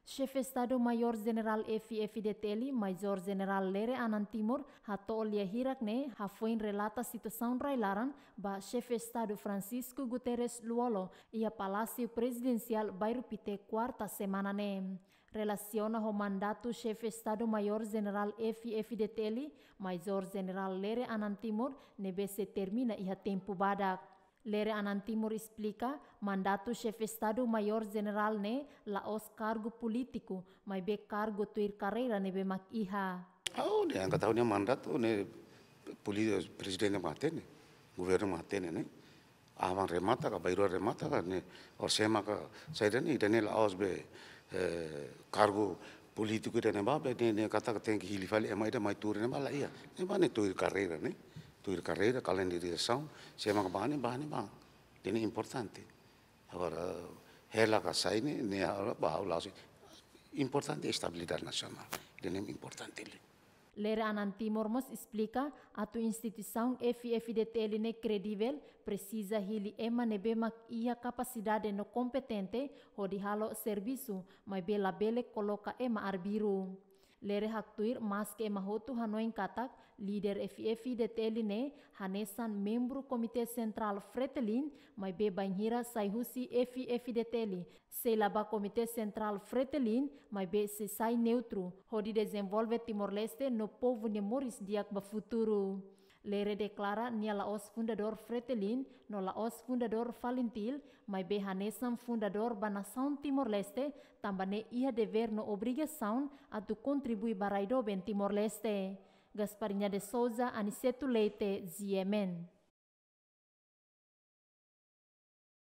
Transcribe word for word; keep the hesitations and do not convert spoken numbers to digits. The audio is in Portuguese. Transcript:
Chefe Estado-Maior General F F D Teli, Major General Lere Anantimor, hatolia hirakne, hafoin relata situação railaran, ba Chefe Estado Francisco Guterres Luolo, e a Palácio Presidencial bairro Pite quarta semana ne. Relaciona o mandato Chefe Estado-Maior General F F D Teli, Major General Lere Anantimor, nebe se termina e a tempo badak. Lere Anantimor explica, mandato chefe Estado-Maior General ne laos cargo político, mas be cargo tuir carreira ne be mak iha. Oh, ne angkat tahu ne mandato ne polisi presiden mate ne, governo mate ne ne. Aman remata ka bairo remata ka ne or sema ka saya ne ida ne laos be cargo político ida ne ba be ne kata ka tem que hilifali ema ida mai tur ne ba la ia. Ne ba ne tuir carreira ne. Tuir carreira, calendarização, se é uma bane, bane, bane. Isso é importante. Agora, ela que sai, né, agora, bah, lá, importante é a estabilidade nacional. Isso é importante. Lere Anantimor mos explica, a tua instituição F F D T L ne credível, precisa hili ema nebe mak ia capacidade no competente, hodi halo serviço, mas bela bele coloca ema arbiru. Lere haktuir mas que mahotu hanoin katak líder F F D T L ne hanesan membro Comitê Central Fretilin mai be banhira saihusi F F D T L se laba Comitê Central Fretilin mai be se sai neutro hodi desenvolve Timor-Leste no povo ne Moris diak ba futuro. Lere declara nia laos fundador Fretilin no laos fundador Valentil, mas be hanesam fundador ba nação Timor-Leste, também ia dever no obrigação a tu contribuir baraido ben Timor-Leste. Gasparinha de Souza, Aniceto Leite, Ziemen.